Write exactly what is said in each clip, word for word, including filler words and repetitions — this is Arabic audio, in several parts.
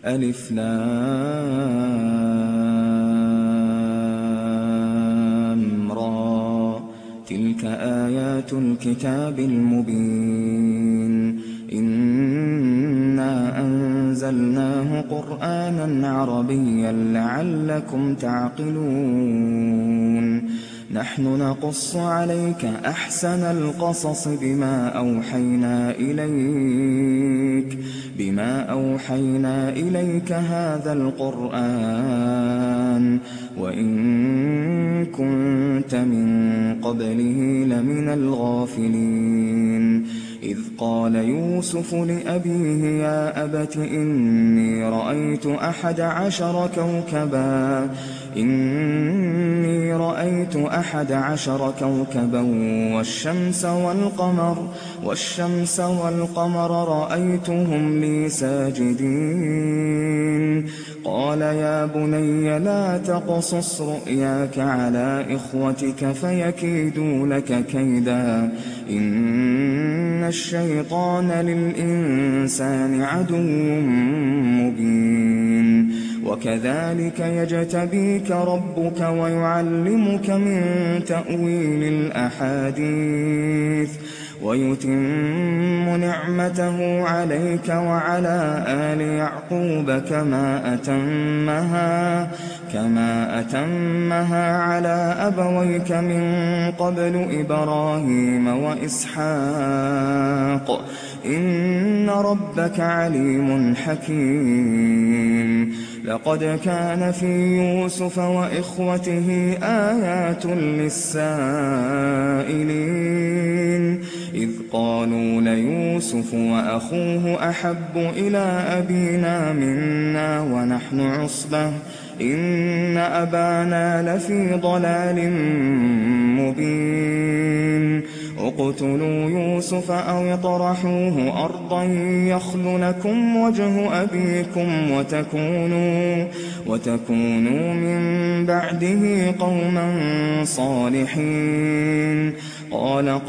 ألف لام را تلك آيات الكتاب المبين إنا أنزلناه قرآنا عربيا لعلكم تعقلون نحن نقص عليك أحسن القصص بما أوحينا إليك بما أوحينا إليك هذا القرآن وإن كنت من قبله لمن الغافلين إذ قال يوسف لأبيه يا أبت إني رأيت أحد عشر كوكبا إني رأيت أحد عشر كوكبا والشمس والقمر والشمس والقمر رأيتهم لي ساجدين قال يا بني لا تقصص رؤياك على إخوتك فيكيدوا لك كيدا إن الشيطان للإنسان عدو مبين وكذلك يجتبيك ربك ويعلمك من تأويل الأحاديث ويتم نعمته عليك وعلى آل يعقوب كما أتمها كما أتمها على أبويك من قبل إبراهيم وإسحاق إن ربك عليم حكيم لقد كان في يوسف وإخوته آيات للسائلين إذ قالوا ليوسف وأخوه أحب إلى أبينا منا ونحن عصبة إن أبانا لفي ضلال مبين اقتلوا يوسف أو اطرحوه أرضا يخل لكم وجه أبيكم وتكونوا, وتكونوا من بعده قوما صالحين قال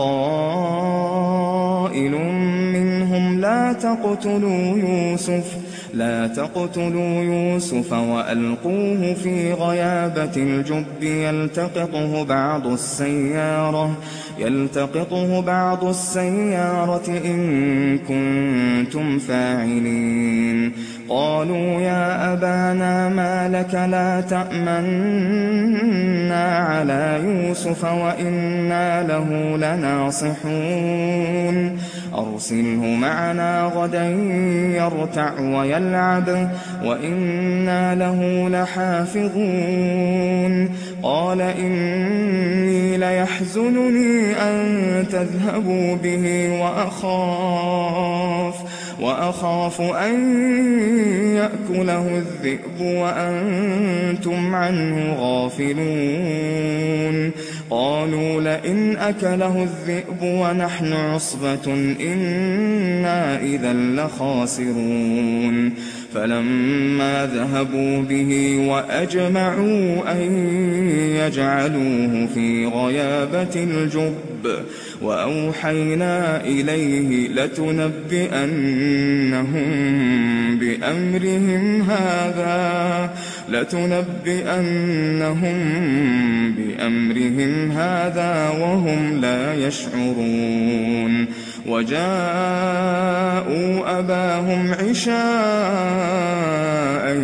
قائل منهم لا تقتلوا يوسف لا تقتلوا يوسف وألقوه في غيابة الجب يلتقطه بعض السيارة يلتقطه بعض السيارة إن كنتم فاعلين قالوا يا أبانا ما لك لا تأمنا على يوسف وإنا له لناصحون أرسله معنا غدا يرتع ويلعب وإنا له لحافظون قال إني ليحزنني أن تذهبوا به وأخاف وأخاف أن يأكله الذئب وأنتم عنه غافلون قالوا لئن أكله الذئب ونحن عصبة إنا إذا لخاسرون فلما ذهبوا به وأجمعوا أن يجعلوه في غيابة الجب وأوحينا إليه لتنبئنهم بأمرهم هذا لتنبئنهم بأمرهم هذا وهم لا يشعرون وجاءوا أباهم عشاء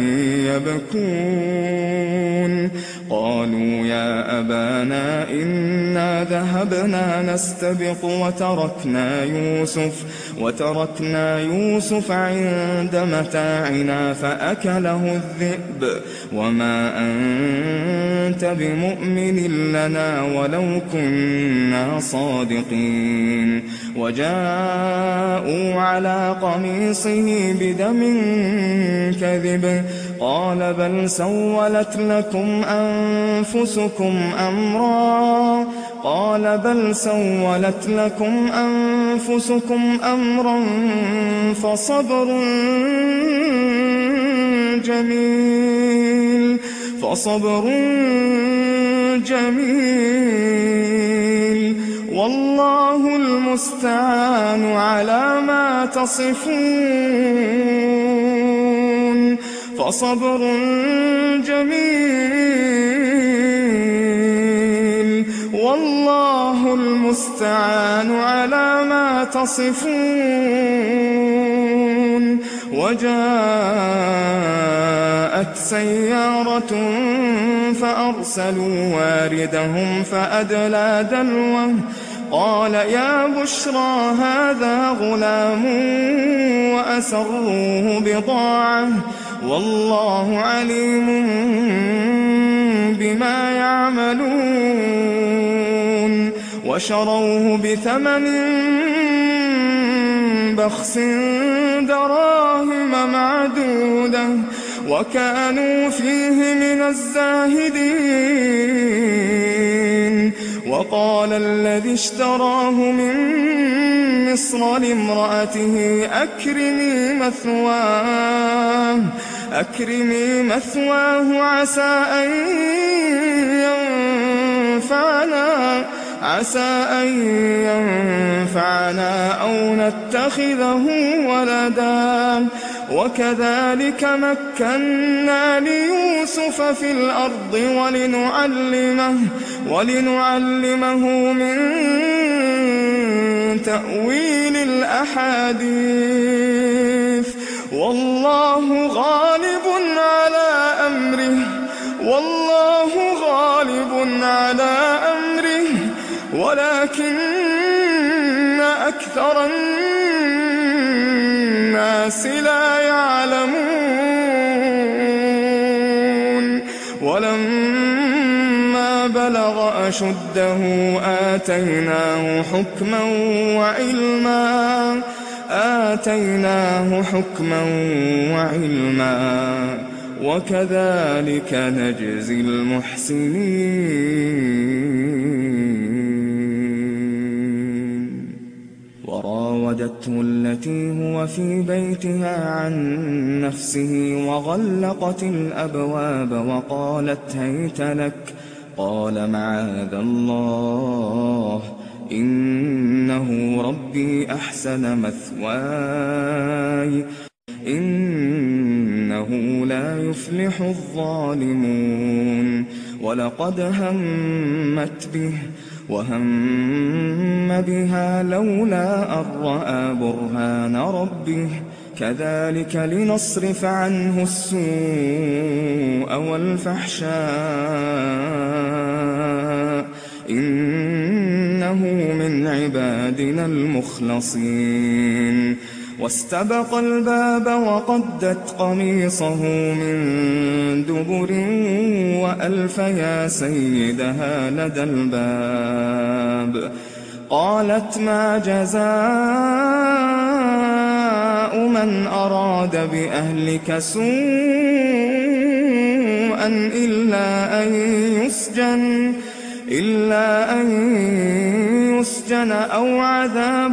يبكون قالوا يا أبانا إنا ذهبنا نستبق وتركنا يوسف وتركنا يوسف عند متاعنا فأكله الذئب وما أنت بمؤمن لنا ولو كنا صادقين وجاءوا على قميصه بدم كذب قال بل سولت لكم أنفسكم أمرا قال بل سولت لكم أنفسكم أمرا فصبر جميل فصبر جميل والله المستعان على ما تصفون فصبر جميل والله المستعان على ما تصفون. وجاءت سيارة فأرسلوا واردهم فأدلى دلوه قال يا بشرى هذا غلام وأسروه بضاعة والله عليم بما يعملون. وشروه بثمن بخس دراهم معدودة وكانوا فيه من الزاهدين. وقال الذي اشتراه من مصر لامرأته أكرمي مثواه أكرمي مثواه عسى أن ينفعنا عسى أن ينفعنا أو نتخذه ولدا. وكذلك مكنا ليوسف في الأرض ولنعلمه, ولنعلمه من تأويل الأحاديث والله غالب على أمره والله غالب على أمره ولكن أكثر الناس لا يعلمون. ولما بلغ أشده آتيناه حكما وعلما آتيناه حكما وعلما وكذلك نجزي المحسنين. وراودته التي هو في بيتها عن نفسه وغلقت الأبواب وقالت هيت لك قال معاذ الله إنه ربي أحسن مثواي إنه لا يفلح الظالمون. ولقد همت به وهم بها لولا أن رأى برهان ربه كذلك لنصرف عنه السوء والفحشاء إنه من عبادنا المخلصين. واستبق الباب وقدت قميصه من دبر وألف يا سيدها لدى الباب. قالت ما جزاء من أراد بأهلك سوءا إلا أن يسجن إلا أن يسجن أو عذاب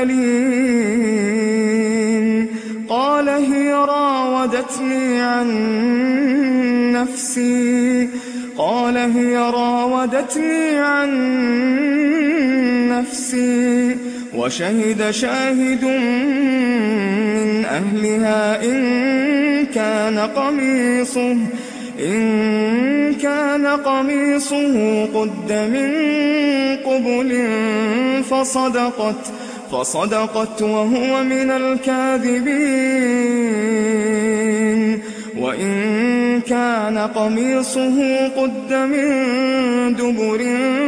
أليم. قال هي راودتني عن نفسي قال هي راودتني عن نفسي وشهد شاهد من أهلها إن كان قميصه إن كان قميصه قد من قبل فصدقت فصدقت وهو من الكاذبين. وإن كان قميصه قد من دبر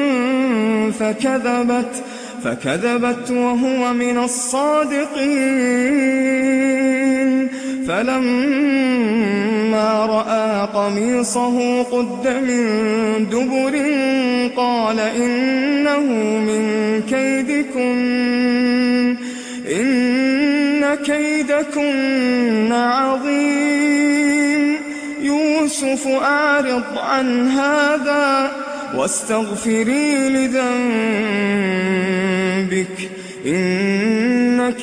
فكذبت فكذبت وهو من الصادقين. فلما رأى قميصه قد من دبر قال إنه من كيدكن إن كيدكن عظيم. يوسف أعرض عن هذا واستغفري لذنبك إنك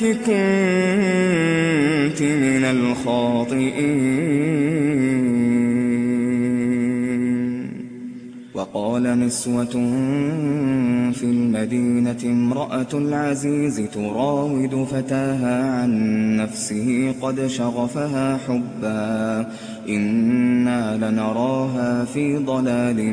كنت من الخاطئين. وقال نسوة في المدينة امرأة العزيز تراود فتاها عن نفسه قد شغفها حبا إنا لنراها في ضلال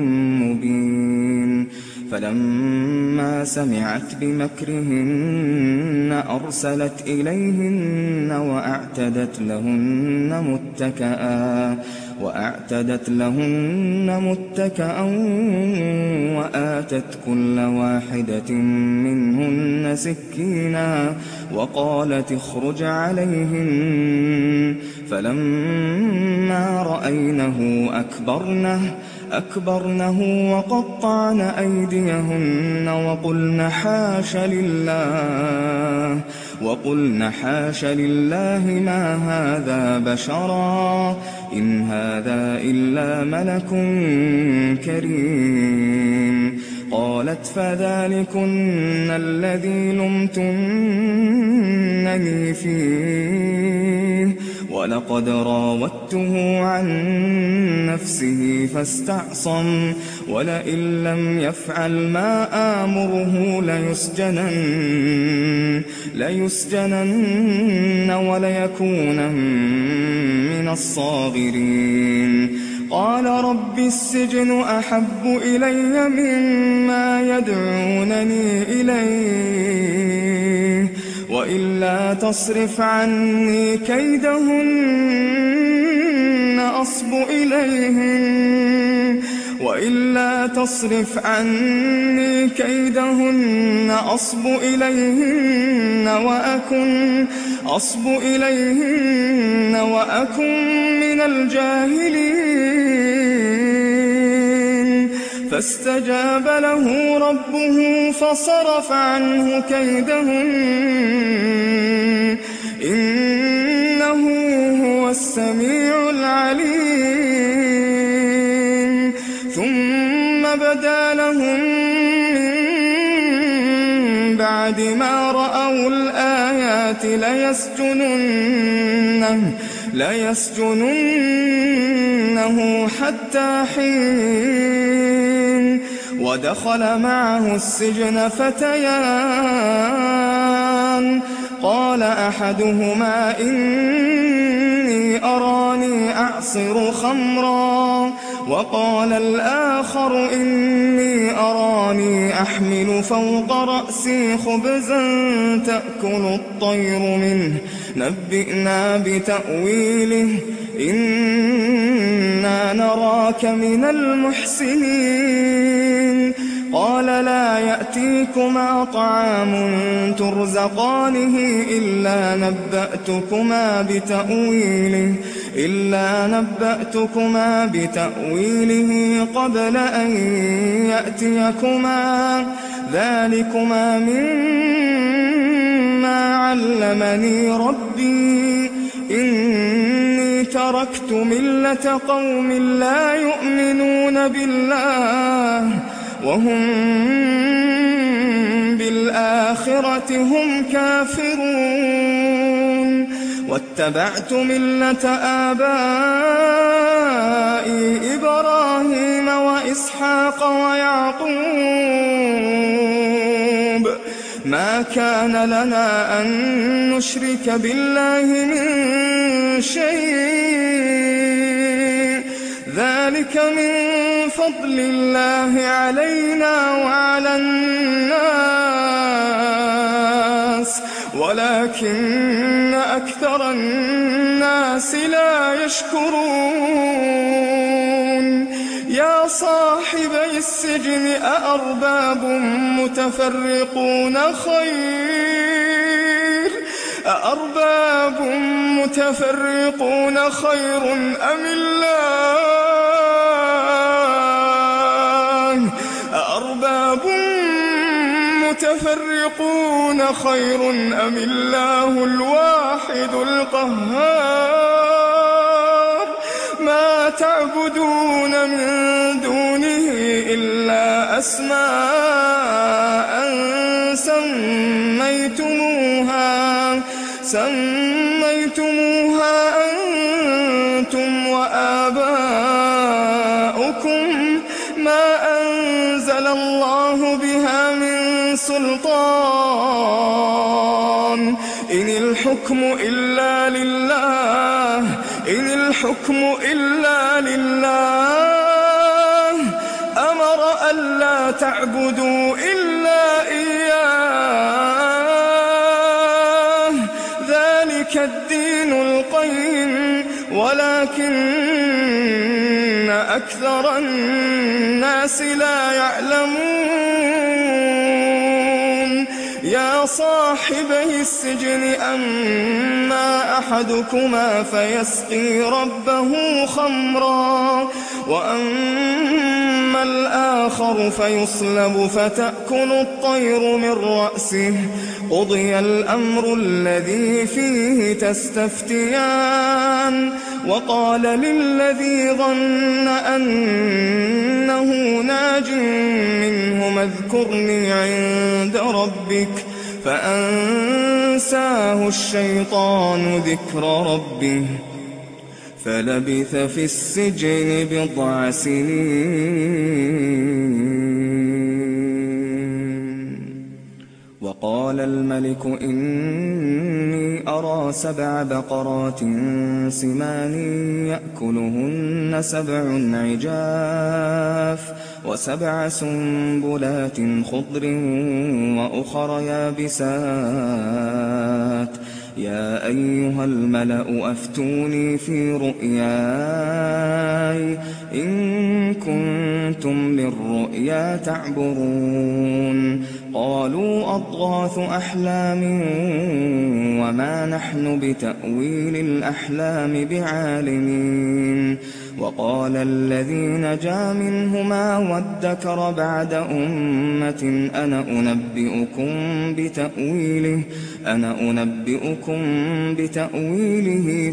مبين فلما سمعت بمكرهن أرسلت إليهن وأعتدت لهن متكئا وأعتدت لهن متكئا وآتت كل واحدة منهن سكينا وقالت اخرج عليهن فلما رأينه أكبرنه أكبرنه وقطعن أيديهن وقلن حاش لله وقلن حاش لله ما هذا بشرا إن هذا إلا ملك كريم قالت فذلكن الذي لمتنني فيه ولقد راودته عن نفسه فاستعصم ولئن لم يفعل ما آمره ليسجنن ليسجنن وليكونن من الصاغرين قال رب السجن أحب إلي مما يدعونني إليه وإلا تصرف عني كيدهن أصب إليهن وإلا تصرف عني كيدهن أصب إليهن وأكن أصب إليهن وأكن من الجاهلين فاستجاب له ربه فصرف عنه كيدهن إنه هو السميع العليم ثم بدا لهم من بعد ما رأوا الآيات ليسجننه ليسجننه حتى حين ودخل معه السجن فتيان قال أحدهما إني أراني أعصر خمرا وقال الآخر إني أراني أحمل فوق رأسي خبزا تأكل الطير منه نبئنا بتأويله إنا نراك من المحسنين قال لا يأتيكما طعام ترزقانه إلا نبأتكما بتأويله إلا نبأتكما بتأويله قبل أن يأتيكما ذلكما مما علمني ربي إني تركت ملة قوم لا يؤمنون بالله وهم بالآخرة هم كافرون واتبعت ملة آبائي إبراهيم وإسحاق ويعقوب ما كان لنا أن نشرك بالله من شيء ذلك من فضل الله علينا وعلى الناس ولكن أكثر الناس لا يشكرون يا صاحبي السجن أأرباب متفرقون خير أأرباب متفرقون خير أم الله أأرباب متفرقون خير أم الله الواحد القهار ما تعبدون من دونه إلا أسماء سميتموها سميتموها أنتم وآباؤكم ما الله بها من سلطان إن الحكم إلا لله إن الحكم إلا لله أمر ألا تعبدوا إلا إياه ذلك الدين القيم ولكن أكثر الناس لا يعلمون يا صاحبي السجن أما أحدكما فيسقي ربه خمرا وأما الآخر فيصلب فتأكل الطير من رأسه قضي الأمر الذي فيه تستفتيان وقال للذي ظن أنه ناج منهما اذكرني عند ربك فأنساه الشيطان ذكر ربه فلبث في السجن بضع سنين. وقال الملك إني أرى سبع بقرات سمان يأكلهن سبع عجاف وسبع سنبلات خضر وأخر يابسات يا أيها الملأ أفتوني في رؤياي إن كنتم للرؤيا تعبرون قالوا أضغاث أحلام وما نحن بتأويل الأحلام بعالمين وقال الذي نجا منهما وادكر بعد أمة أنا أنبئكم بتأويله أنا أنبئكم بتأويله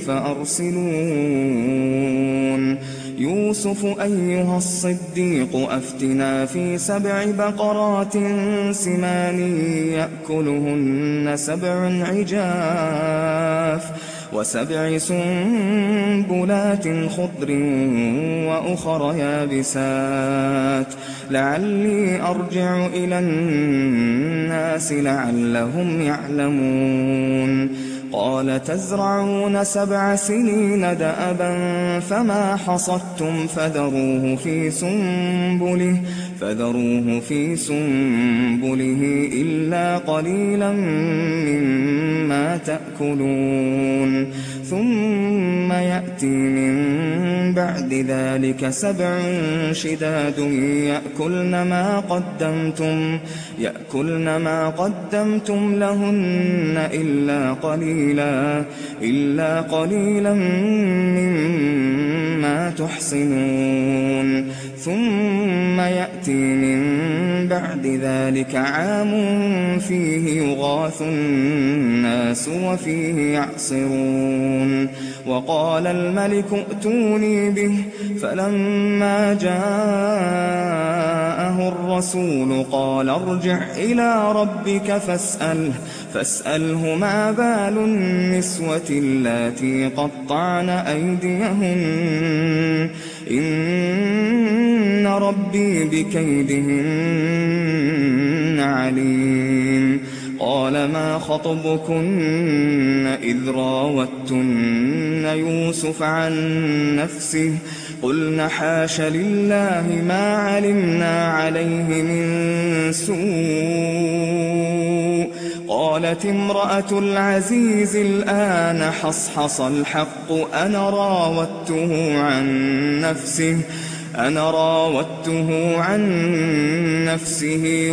فأرسلون يوسف أيها الصديق أفتنا في سبع بقرات سمان يأكلهن سبع عجاف وسبع سنبلات خضر وأخر يابسات لعلي أرجع إلى الناس لعلهم يعلمون قال تزرعون سبع سنين دأبا فما حصدتم فذروه في سنبله فذروه في سنبله إلا قليلا مما تأكلون ثم يأتي من بعد ذلك سبع شداد يأكلن ما قدمتم يأكلن ما قدمتم لهن إلا قليلا إلا قليلا مما تحصنون ثم يأتي من بعد ذلك عام فيه يغاث الناس وفيه يعصرون وقال الملك ائتوني به فلما جاءه الرسول قال ارجع إلى ربك فاسأله فاسأله ما بال النسوة اللاتي قطعن أيديهن إن ربي بكيدهن عليم قال ما خطبكن إذ راوتن يوسف عن نفسه قلنا حاش لله ما علمنا عليه من سوء قالت امرأة العزيز الآن حصحص الحق أنا راودته عن نفسه أنا راودته عن نفسه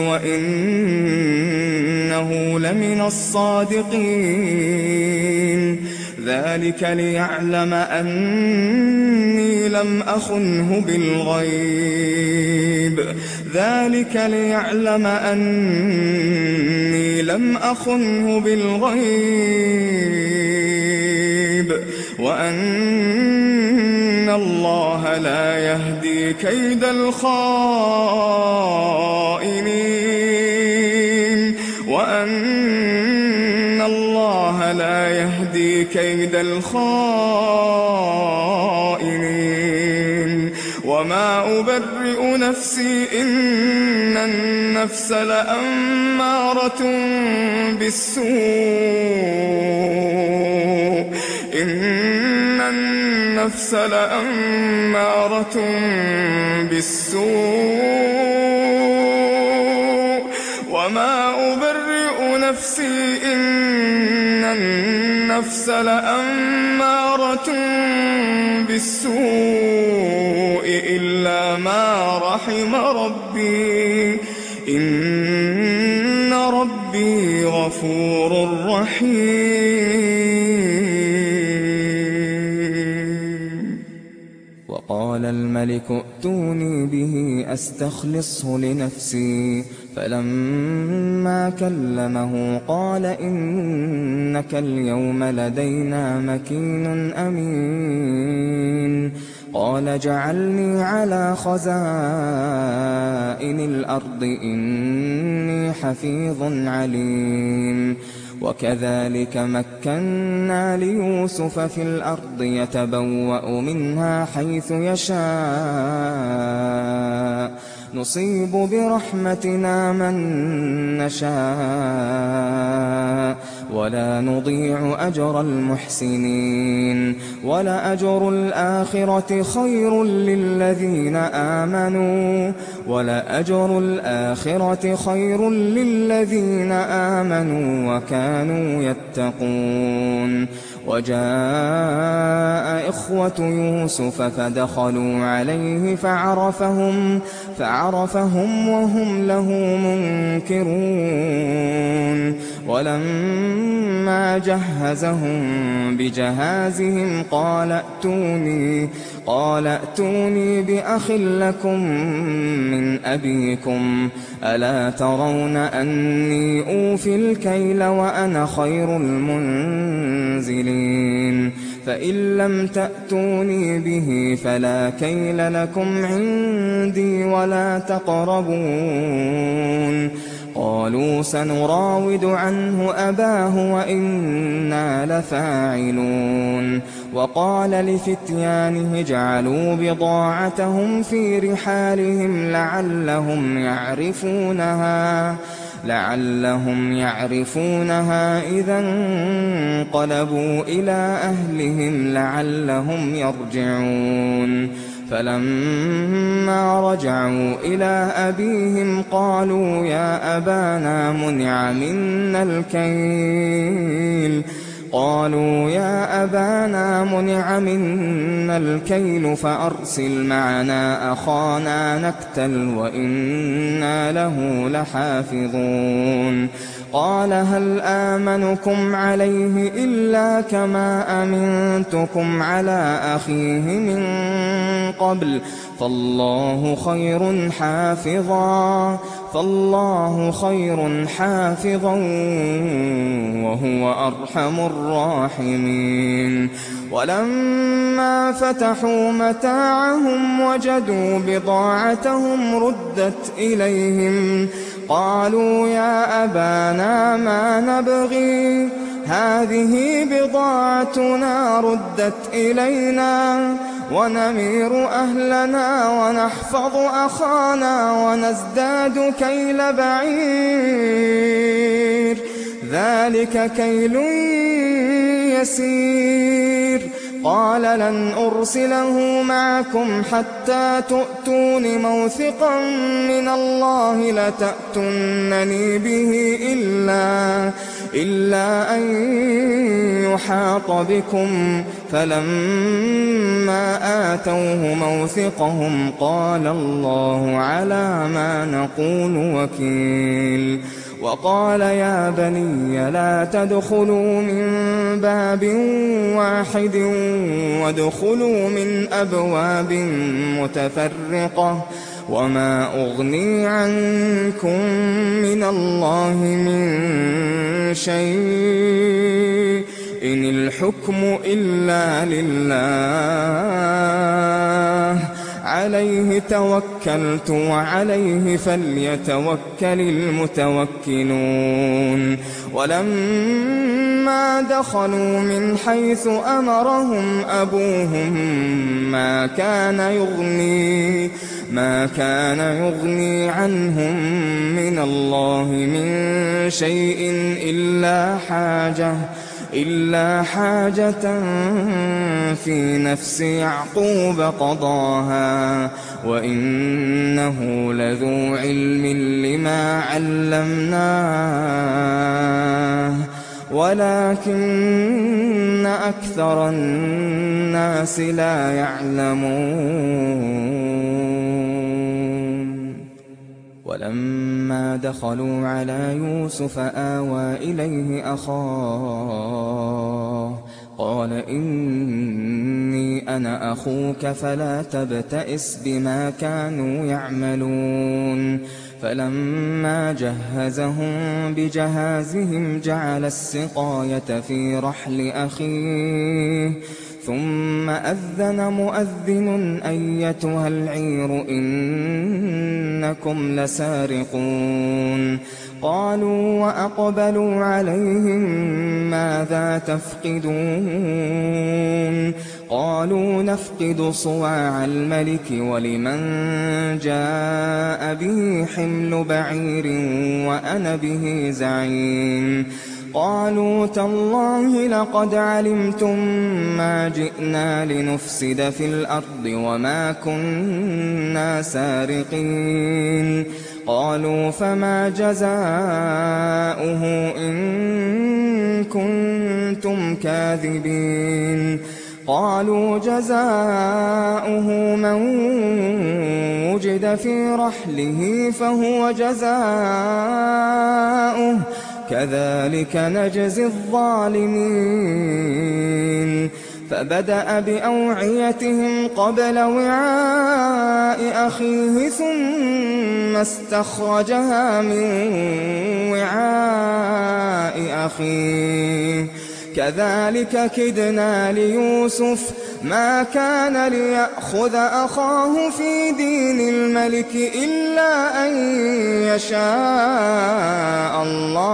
وإنه لمن الصادقين ذلك ليعلم أني لم أخنه بالغيب ذلك ليعلم أني لم أخنه بالغيب وأن الله لا يهدي كيد الخائنين وأن الله لا يهدي كيد الخائنين وما أبرئ نفسي إن النفس لأمارة بالسوء إن النفس لأمارة بالسوء وما أبرئ نفسي إن النفس لأمارة بالسوء إلا ما رحم ربي إن ربي غفور رحيم. وقال الملك ائتوني به أستخلصه لنفسي فلما كلمه قال إنك اليوم لدينا مكين أمين. قال اجعلني على خزائن الأرض إني حفيظ عليم. وكذلك مكنا ليوسف في الأرض يتبوأ منها حيث يشاء نصيب برحمتنا من نشاء ولا نضيع أجر المحسنين. ولأجر الآخرة خير للذين آمنوا ولأجر الآخرة خير للذين آمنوا وكانوا يتقون. وجاء إخوة يوسف فدخلوا عليه فعرفهم فعرفهم وهم له منكرون. ولما جهزهم بجهازهم قال ائتوني قال ائتوني بأخ لكم من أبيكم ألا ترون أني أوفي الكيل وأنا خير المنزلين. فإن لم تأتوني به فلا كيل لكم عندي ولا تقربون. قالوا سنراود عنه أباه وإنا لفاعلون. وقال لفتيانه اجعلوا بضاعتهم في رحالهم لعلهم يعرفونها لعلهم يعرفونها إذا انقلبوا إلى أهلهم لعلهم يرجعون. فلما رجعوا إلى أبيهم قالوا يا أبانا منع منا الكيل قالوا يا أبانا منع منا الكيل فأرسل معنا أخانا نكتل وإنا له لحافظون. قال هل آمنكم عليه إلا كما أمنتكم على أخيه من قبل فالله خير حافظا فالله خير حافظا وهو أرحم الراحمين. ولما فتحوا متاعهم وجدوا بضاعتهم ردت إليهم قالوا يا أبانا ما نبغي هذه بضاعتنا ردت إلينا ونمير أهلنا ونحفظ أخانا ونزداد كيل بعير ذلك كيل يسير. قال لن أرسله معكم حتى تؤتون موثقا من الله لتأتونني به إلا, إلا أن يحاط بكم. فلما آتوه موثقهم قال الله على ما نقول وكيل. وقال يا بني لا تدخلوا من باب واحد وادخلوا من أبواب متفرقة وما أغني عنكم من الله من شيء إن الحكم إلا لله عليه توكلت وعليه فليتوكل المتوكلون ولما دخلوا من حيث أمرهم أبوهم ما كان يغني ما كان يغني عنهم من الله من شيء إلا حاجة إلا حاجة في نفس يعقوب قضاها وإنه لذو علم لما علمناه ولكن أكثر الناس لا يعلمون ولما دخلوا على يوسف آوى إليه أخاه قال إني أنا أخوك فلا تبتئس بما كانوا يعملون فلما جهزهم بجهازهم جعل السقاية في رحل أخيه ثم أذن مؤذن أيتها العير إنكم لسارقون قالوا وأقبلوا عليهم ماذا تفقدون قالوا نفقد صواع الملك ولمن جاء به حمل بعير وأنا به زعيم قالوا تالله لقد علمتم ما جئنا لنفسد في الأرض وما كنا سارقين قالوا فما جزاؤه إن كنتم كاذبين قالوا جزاؤه من وجد في رحله فهو جزاؤه كذلك نجزي الظالمين فبدأ بأوعيتهم قبل وعاء أخيه ثم استخرجها من وعاء أخيه كذلك كدنا ليوسف ما كان ليأخذ أخاه في دين الملك إلا أن يشاء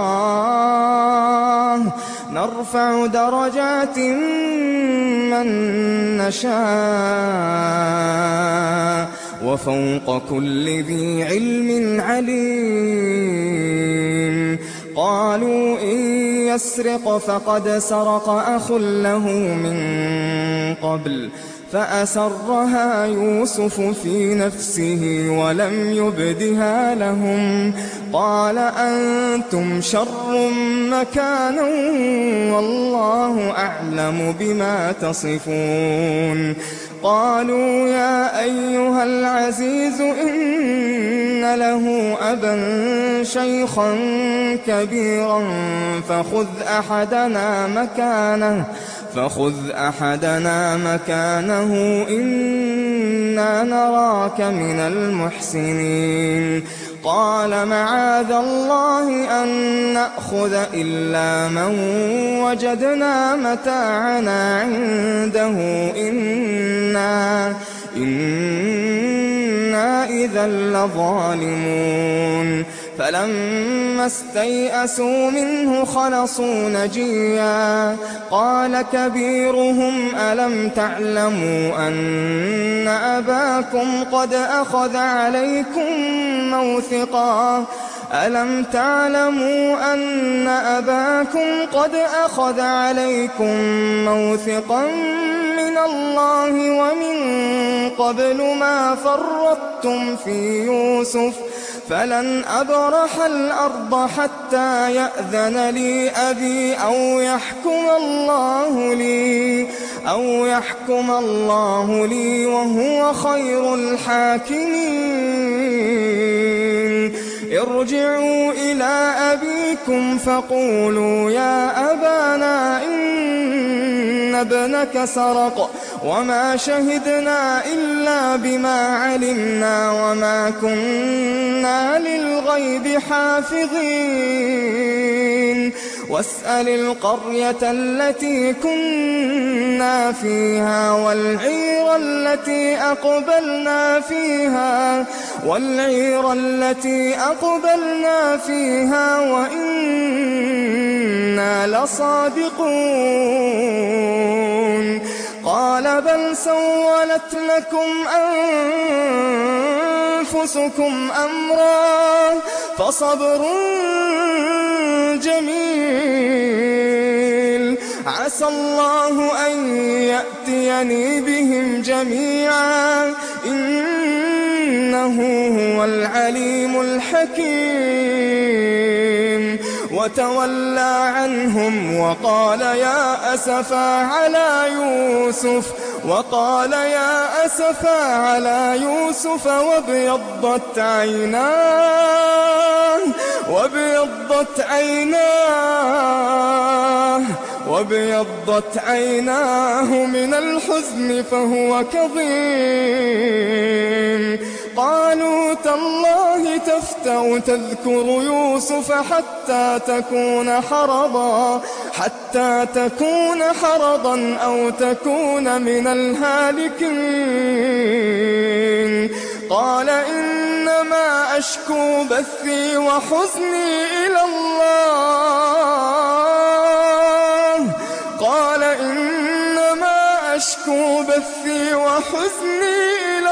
الله نرفع درجات من نشاء وفوق كل ذي علم عليم قالوا إن يسرق فقد سرق أخ له من قبل فأسرها يوسف في نفسه ولم يبدها لهم قال أنتم شر مكانا والله أعلم بما تصفون قالوا يا أيها العزيز إن له أبا شيخا كبيرا فخذ أحدنا مكانه فخذ أحدنا مكانه إنا نراك من المحسنين قال معاذ الله أن نأخذ إلا من وجدنا متاعنا عنده إنا إنا إذا لظالمون فلما استيئسوا منه خلصوا نجيا قال كبيرهم ألم تعلموا أن أباكم قد أخذ عليكم موثقا ألم تعلموا أن أباكم قد أخذ عليكم موثقا من الله ومن قبل ما فرطتم في يوسف فلن أبرح الأرض حتى يأذن لي أبي أو يحكم الله لي أو يحكم الله لي وهو خير الحاكمين ارجعوا إلى أبيكم فقولوا يا أبانا إن ابنك سرق وما شهدنا إلا بما علمنا وما كنا للغيب حافظين واسأل القرية التي كنا فيها والعير والعير التي أقبلنا فيها والعير التي أقبلنا فيها وإنا لصادقون قال بل سولت لكم أنفسكم أمرا فصبر جميل عسى الله أن يأتيني بهم جميعا إنه هو العليم الحكيم وتولى عنهم وقال يا أسفا على يوسف وقال يا أسفا على يوسف وابيضت عيناه وابيضت عيناه وابيضت عيناه من الحزن فهو كظيم قالوا تالله تفتأ تذكر يوسف حتى تكون حرضا حتى تكون حرضا أو تكون من الهالكين قال إنما أشكو بثي وحزني إلى الله قال إنما أشكو بثي وحزني إلى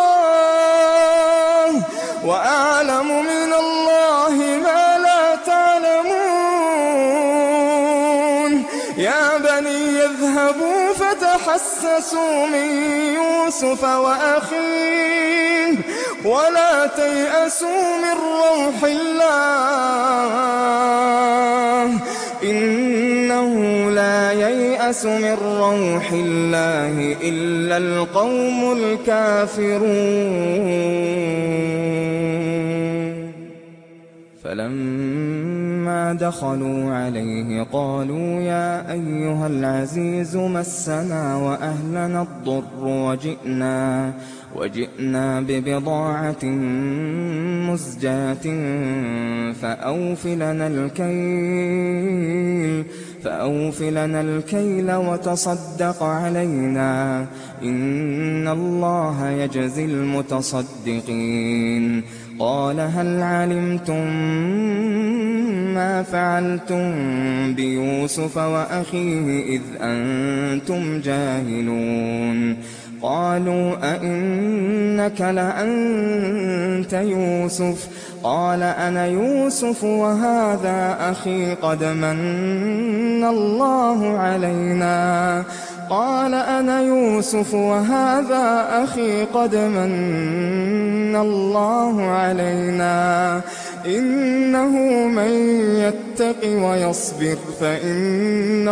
الله وأعلم من الله ما لا تعلمون يا بني اذهبوا فتحسسوا من يوسف وأخيه ولا تيأسوا من روح الله إنه لا ييأس من روح الله إلا القوم الكافرون فلما دخلوا عليه قالوا يا أيها العزيز مسنا وأهلنا الضر وجئنا وجئنا ببضاعة مزجاة فأوف لنا الكيل فأوف لنا الكيل وتصدق علينا إن الله يجزي المتصدقين قال هل علمتم ما فعلتم بيوسف وأخيه إذ أنتم جاهلون قالوا أئنك لأنت يوسف قال أنا يوسف وهذا أخي قد من الله علينا قال أنا يوسف وهذا أخي قد من الله علينا إنه من يتق ويصبر فإن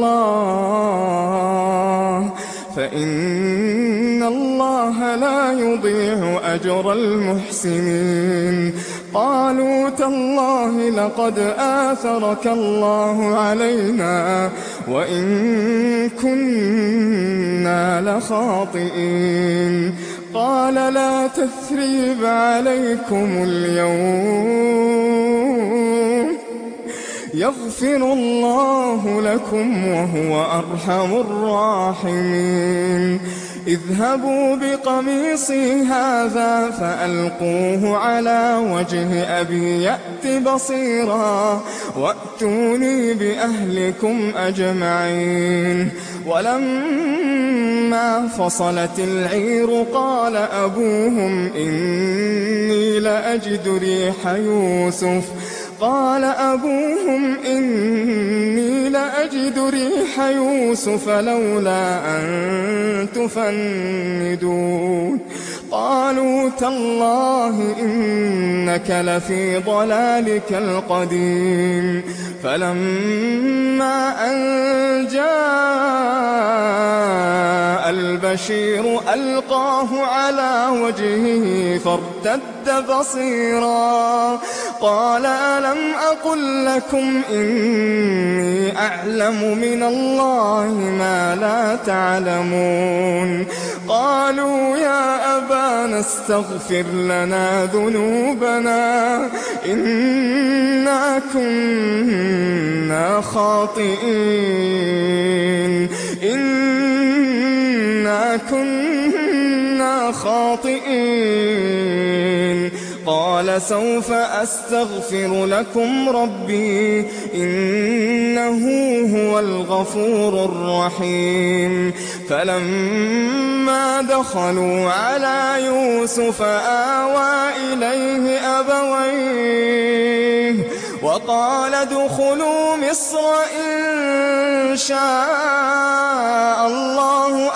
الله فإن الله لا يضيع أجر المحسنين قالوا تالله لقد آثرك الله علينا وإن كنا لخاطئين قال لا تثريب عليكم اليوم يغفر الله لكم وهو أرحم الراحمين اذهبوا بقميصي هذا فألقوه على وجه أبي يأت بصيرا وأتوني بأهلكم أجمعين ولما فصلت العير قال أبوهم إني لأجد ريح يوسف قال أبوهم إني لأجد ريح يوسف لولا أن تفندون قالوا تالله إنك لفي ضلالك القديم فلما أن جاء البشير ألقاه على وجهه فارتد بصيرا قال ألم أقل لكم إني أعلم من الله ما لا تعلمون قالوا يا أبانا استغفر لنا ذنوبنا إنا كنا خاطئين إنا إنا كنا خاطئين. قال سوف أستغفر لكم ربي إنه هو الغفور الرحيم. فلما دخلوا على يوسف آوى إليه أبويه وقال ادخلوا مصر إن شاء الله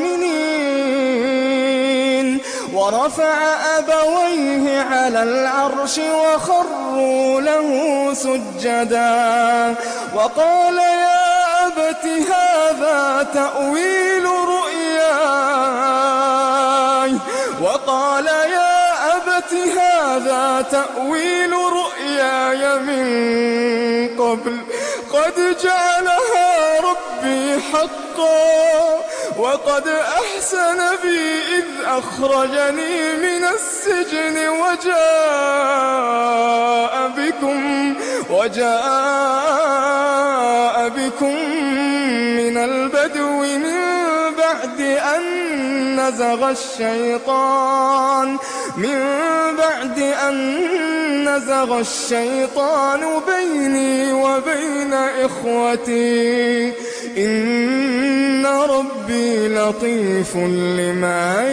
آمنين. ورفع أبويه على العرش وخروا له سجدا وقال يا أبت هذا تأويل رؤياي وقال يا أبت هذا تأويل رؤياي من قبل قد جعلها ربي حقا وقد أحسن بي إذ أخرجني من السجن وجاء بكم وجاء بكم من البدو من بعد أن نزغ الشيطان من بعد أن نزغ الشيطان بيني وبين إخوتي إن ربي لطيف لما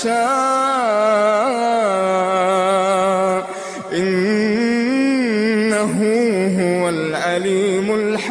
يشاء إنه هو العليم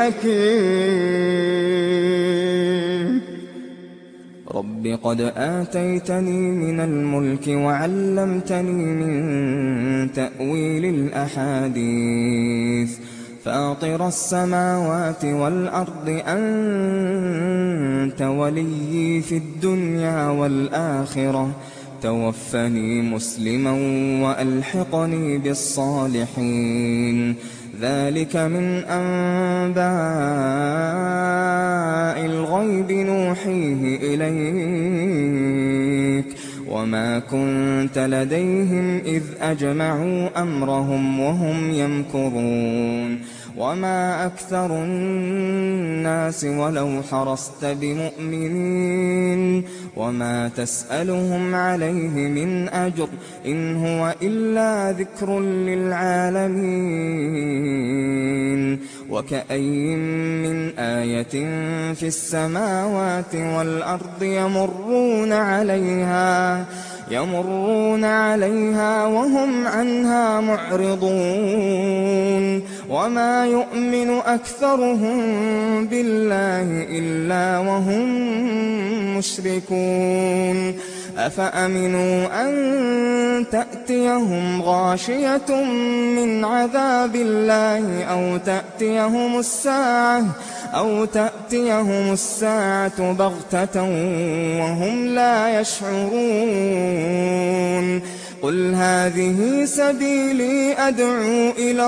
الحكيم. رب قد آتيتني من الملك وعلمتني من تأويل الأحاديث فاطر السماوات والأرض أنت وليي في الدنيا والآخرة توفني مسلما وألحقني بالصالحين. ذلك من أنباء الغيب نوحيه إليك وما كنت لديهم إذ أجمعوا أمرهم وهم يمكرون. وما أكثر الناس ولو حرصت بمؤمنين وما تسألهم عليه من أجر إن هو إلا ذكر للعالمين. وكأي من آية في السماوات والأرض يمرون عليها يمرون عليها وهم عنها معرضون. وما يؤمن أكثرهم بالله إلا وهم مشركون. أفأمنوا أن تأتيهم غاشية من عذاب الله أو تأتيهم الساعة أو تأتيهم الساعة بغتة وهم لا يشعرون. قل هذه سبيلي أدعو إلى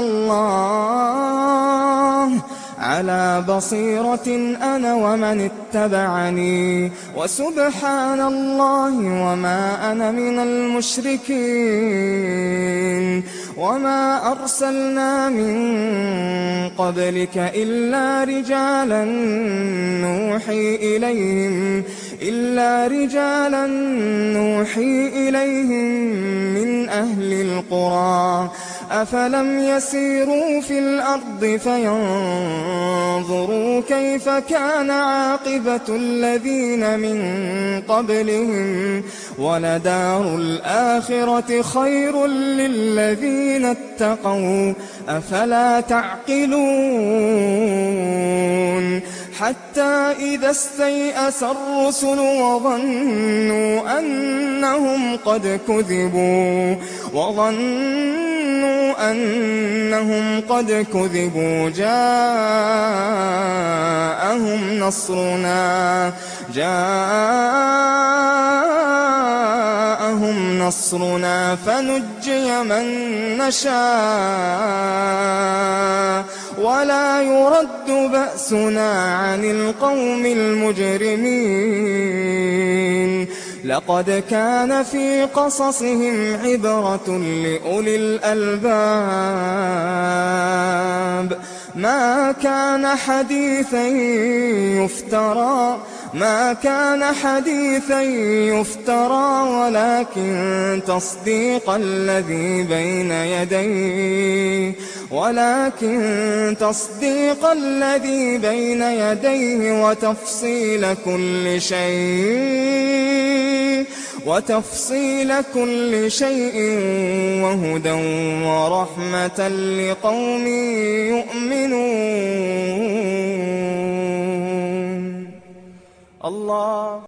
الله على بصيرة أنا ومن اتبعني وسبحان الله وما أنا من المشركين. وما أرسلنا من قبلك إلا رجالا نوحي إليهم إلا رجالا نوحي إليهم من أهل القرى أفلم يسيروا في الأرض فينظروا كيف كان عاقبة الذين من قبلهم ولدار الآخرة خير للذين اتقوا أفلا تعقلون. حتى إذا استيأس الرسل وظنوا أنهم قد كذبوا وظنوا أنهم قد كذبوا جاءهم نصرنا جاءهم نصرنا فنجي من نشاء ولا يرد بأسنا عن القوم المجرمين. لقد كان في قصصهم عبرة لأولي الألباب ما كان حديثا يفترى ما كان حديثا يفترى ولكن تصديق الذي بين يديه ولكن تصديق الذي بين يديه وتفصيل كل شيء وتفصيل كل شيء وهدى ورحمة لقوم يؤمنون. الله